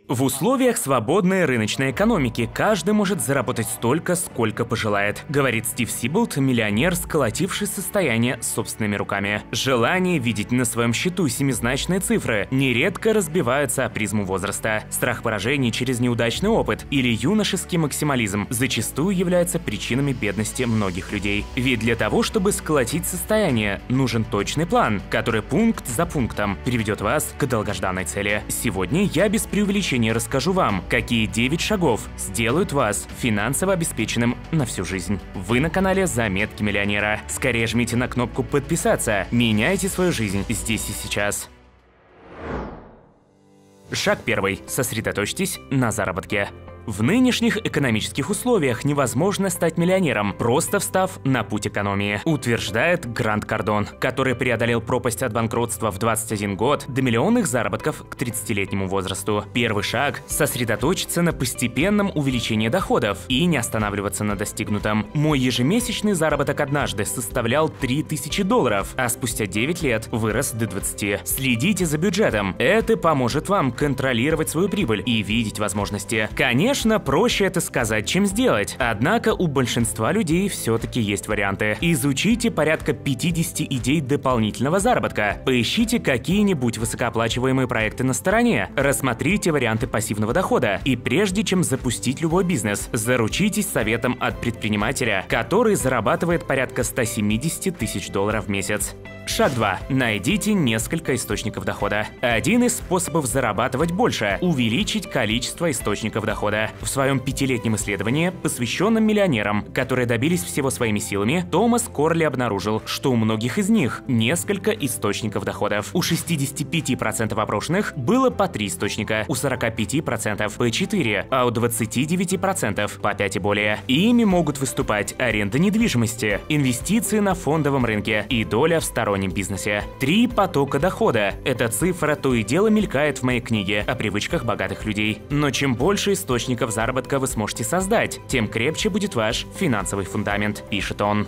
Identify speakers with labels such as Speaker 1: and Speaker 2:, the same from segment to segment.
Speaker 1: В условиях свободной рыночной экономики каждый может заработать столько, сколько пожелает, говорит Стив Сиболт, миллионер, сколотивший состояние собственными руками. Желание видеть на своем счету семизначные цифры нередко разбиваются о призму возраста. Страх поражений через неудачный опыт или юношеский максимализм зачастую являются причинами бедности многих людей. Ведь для того, чтобы сколотить состояние, нужен точный план, который пункт за пунктом приведет вас к долгожданной цели. Сегодня я без преувеличения расскажу вам, какие 9 шагов сделают вас финансово обеспеченным на всю жизнь. Вы на канале Заметки миллионера. Скорее жмите на кнопку подписаться. Меняйте свою жизнь здесь и сейчас. Шаг 1. Сосредоточьтесь на заработке. В нынешних экономических условиях невозможно стать миллионером, просто встав на путь экономии, утверждает Грант Кардон, который преодолел пропасть от банкротства в 21 год до миллионных заработков к 30-летнему возрасту. Первый шаг – сосредоточиться на постепенном увеличении доходов и не останавливаться на достигнутом. Мой ежемесячный заработок однажды составлял $3000, а спустя 9 лет вырос до 20. Следите за бюджетом. Это поможет вам контролировать свою прибыль и видеть возможности. Конечно, проще это сказать, чем сделать. Однако у большинства людей все-таки есть варианты. Изучите порядка 50 идей дополнительного заработка. Поищите какие-нибудь высокооплачиваемые проекты на стороне. Рассмотрите варианты пассивного дохода. И прежде чем запустить любой бизнес, заручитесь советом от предпринимателя, который зарабатывает порядка $170 000 в месяц. Шаг 2. Найдите несколько источников дохода. Один из способов зарабатывать больше – увеличить количество источников дохода. В своем 5-летнем исследовании, посвященном миллионерам, которые добились всего своими силами, Томас Корли обнаружил, что у многих из них несколько источников доходов. У 65% опрошенных было по 3 источника, у 45% по 4, а у 29% по 5 и более. Ими могут выступать аренда недвижимости, инвестиции на фондовом рынке и доля в стороннем бизнесе. 3 потока дохода. Эта цифра то и дело мелькает в моей книге о привычках богатых людей. Но чем больше источников заработка вы сможете создать, тем крепче будет ваш финансовый фундамент, пишет он.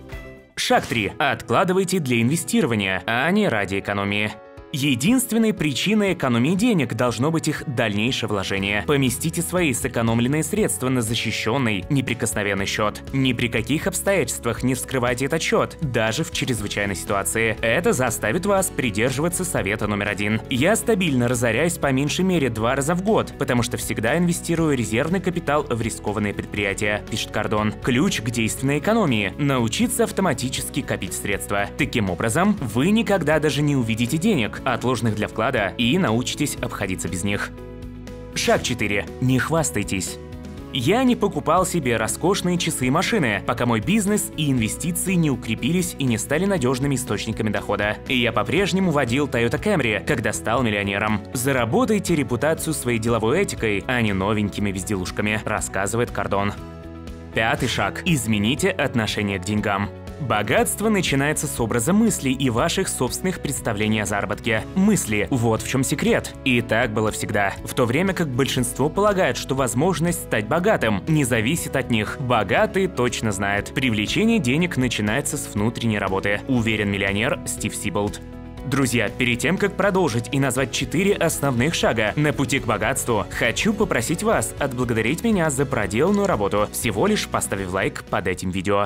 Speaker 1: Шаг 3. Откладывайте для инвестирования, а не ради экономии. Единственной причиной экономии денег должно быть их дальнейшее вложение. Поместите свои сэкономленные средства на защищенный, неприкосновенный счет. Ни при каких обстоятельствах не вскрывайте этот счет, даже в чрезвычайной ситуации. Это заставит вас придерживаться совета номер 1. Я стабильно разоряюсь по меньшей мере 2 раза в год, потому что всегда инвестирую резервный капитал в рискованные предприятия, пишет Кардон. Ключ к действенной экономии – научиться автоматически копить средства. Таким образом, вы никогда даже не увидите денег, отложенных для вклада, и научитесь обходиться без них. Шаг 4. Не хвастайтесь. Я не покупал себе роскошные часы и машины, пока мой бизнес и инвестиции не укрепились и не стали надежными источниками дохода. И я по-прежнему водил Toyota Camry, когда стал миллионером. Заработайте репутацию своей деловой этикой, а не новенькими безделушками, рассказывает Кардон. 5-й шаг. Измените отношение к деньгам. Богатство начинается с образа мыслей и ваших собственных представлений о заработке. Мысли – вот в чем секрет. И так было всегда. В то время как большинство полагает, что возможность стать богатым не зависит от них, богатые точно знают. Привлечение денег начинается с внутренней работы, уверен миллионер Стив Сиболт. Друзья, перед тем, как продолжить и назвать 4 основных шага на пути к богатству, хочу попросить вас отблагодарить меня за проделанную работу, всего лишь поставив лайк под этим видео.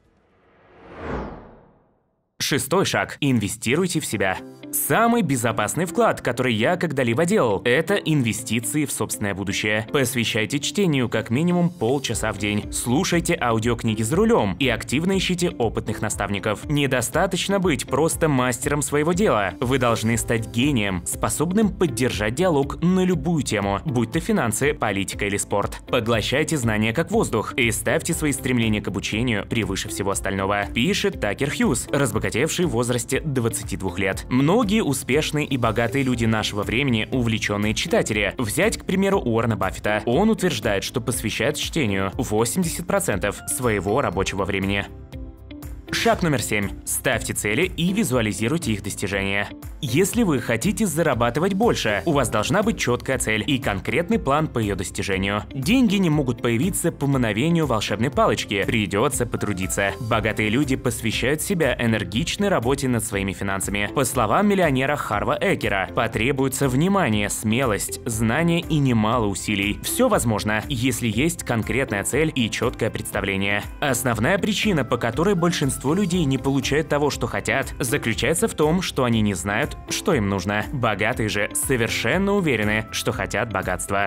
Speaker 1: 6-й шаг. Инвестируйте в себя. Самый безопасный вклад, который я когда-либо делал, это инвестиции в собственное будущее. Посвящайте чтению как минимум полчаса в день. Слушайте аудиокниги за рулем и активно ищите опытных наставников. Недостаточно быть просто мастером своего дела. Вы должны стать гением, способным поддержать диалог на любую тему, будь то финансы, политика или спорт. Поглощайте знания как воздух и ставьте свои стремления к обучению превыше всего остального, пишет Такер Хьюз, разбогатевший в возрасте 22 лет. Многие успешные и богатые люди нашего времени – увлеченные читатели. Взять, к примеру, Уоррена Баффета. Он утверждает, что посвящает чтению 80% своего рабочего времени. Шаг номер 7. Ставьте цели и визуализируйте их достижения. Если вы хотите зарабатывать больше, у вас должна быть четкая цель и конкретный план по ее достижению. Деньги не могут появиться по мановению волшебной палочки, придется потрудиться. Богатые люди посвящают себя энергичной работе над своими финансами. По словам миллионера Харва Экера, потребуется внимание, смелость, знания и немало усилий. Все возможно, если есть конкретная цель и четкое представление. Основная причина, по которой большинство людей не получают того, что хотят, заключается в том, что они не знают, что им нужно. Богатые же совершенно уверены, что хотят богатства.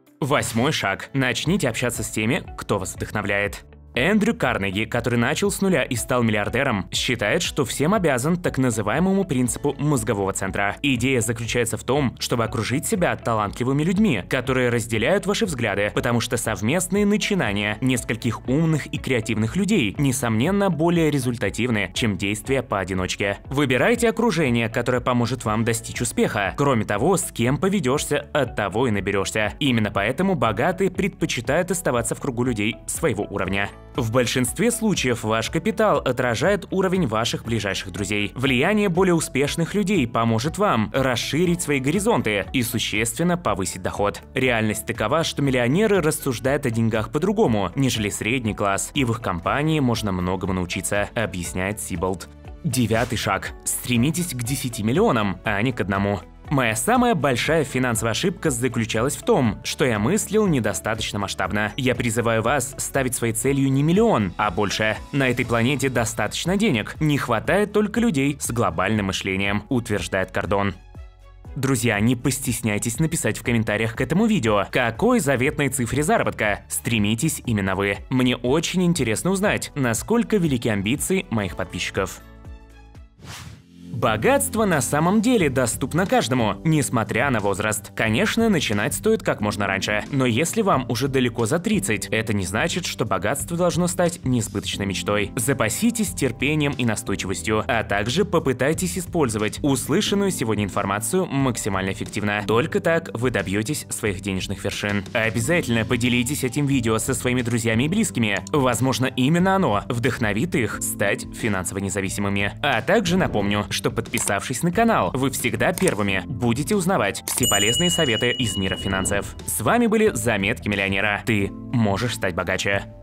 Speaker 1: 8 шаг. Начните общаться с теми, кто вас вдохновляет. Эндрю Карнеги, который начал с нуля и стал миллиардером, считает, что всем обязан так называемому принципу мозгового центра. Идея заключается в том, чтобы окружить себя талантливыми людьми, которые разделяют ваши взгляды, потому что совместные начинания нескольких умных и креативных людей, несомненно, более результативны, чем действия поодиночке. Выбирайте окружение, которое поможет вам достичь успеха. Кроме того, с кем поведешься, от того и наберешься. Именно поэтому богатые предпочитают оставаться в кругу людей своего уровня. В большинстве случаев ваш капитал отражает уровень ваших ближайших друзей. Влияние более успешных людей поможет вам расширить свои горизонты и существенно повысить доход. Реальность такова, что миллионеры рассуждают о деньгах по-другому, нежели средний класс, и в их компании можно многому научиться, объясняет Сиболт. 9 шаг. Стремитесь к 10 миллионам, а не к 1. Моя самая большая финансовая ошибка заключалась в том, что я мыслил недостаточно масштабно. Я призываю вас ставить своей целью не миллион, а больше. На этой планете достаточно денег, не хватает только людей с глобальным мышлением, утверждает Кордон. Друзья, не постесняйтесь написать в комментариях к этому видео, какой заветной цифре заработка стремитесь именно вы. Мне очень интересно узнать, насколько велики амбиции моих подписчиков. Богатство на самом деле доступно каждому, несмотря на возраст. Конечно, начинать стоит как можно раньше, но если вам уже далеко за 30, это не значит, что богатство должно стать несбыточной мечтой. Запаситесь терпением и настойчивостью, а также попытайтесь использовать услышанную сегодня информацию максимально эффективно. Только так вы добьетесь своих денежных вершин. Обязательно поделитесь этим видео со своими друзьями и близкими. Возможно, именно оно вдохновит их стать финансово независимыми. А также напомню, что подписавшись на канал, вы всегда первыми будете узнавать все полезные советы из мира финансов. С вами были Заметки миллионера. Ты можешь стать богаче.